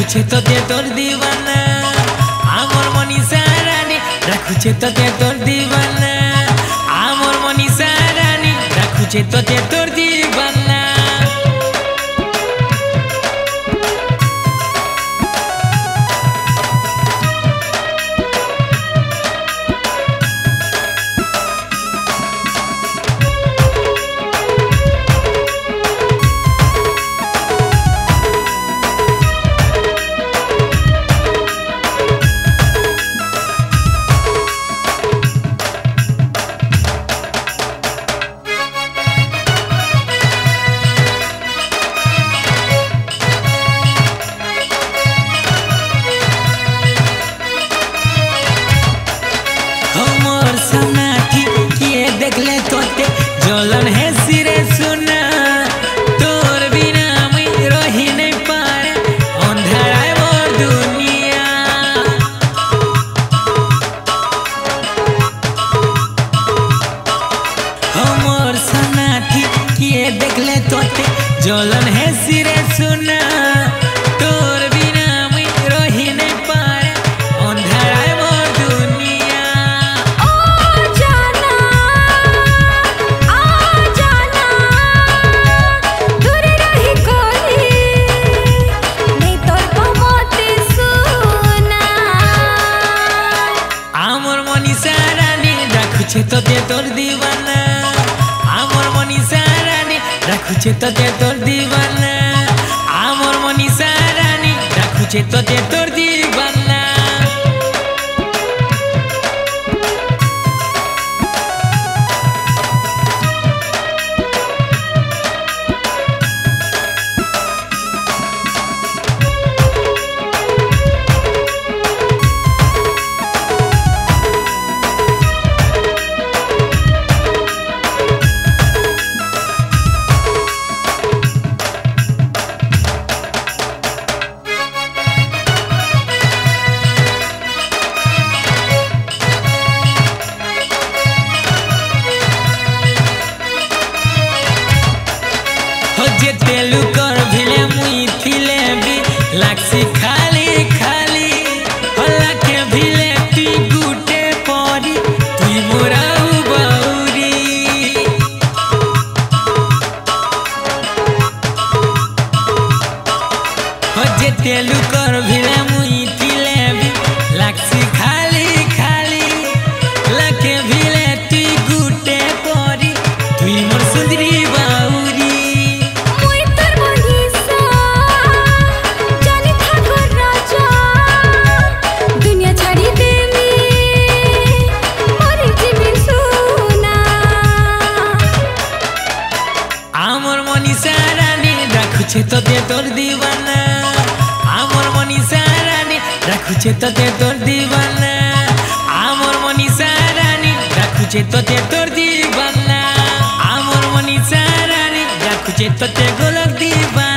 রাখুছে তোতে তোর দিবানা আমার মনীষা রানী রাখুছে তোতে তোর দিবানা আমার মনীষা রানী রাখুছে তোতে তোর দিবানা जलन है सिरे सुना तोर बिना मैं रही नहीं पाए अंधारा मोर दुनिया हमर सनाथी किए देखले तोते जलन है सिरे सुना तोर बिना मैं रही नहीं पाए अंधारा मोर दुनिया তোতে তোর দিবানা আমার মনীষা রানী রাখুছে তোতে তোর দিবানা আমার মনীষা রানী রাখুছে তোতে তোর দিবানা तेलु कर भिले मुई थिले भी लाक्सी खाली खाली हल्ला के भिले ती गुटे परी तुई मोराउ बाउरी जे तेलु कर भिले मुई थिले भी लाक्सी खाली खाली लके भिले ती गुटे परी तुई मोर सुंदरी बाउरी তোতে তোর দিবানা আমার মনীষা রানী রাখুছে তোতে তোর দিবানা আমার মনীষা রানী রাখুছে তোতে তোর দিবানা আমার মনীষা রানী রাখুছে তোতে গোলক দিবানা।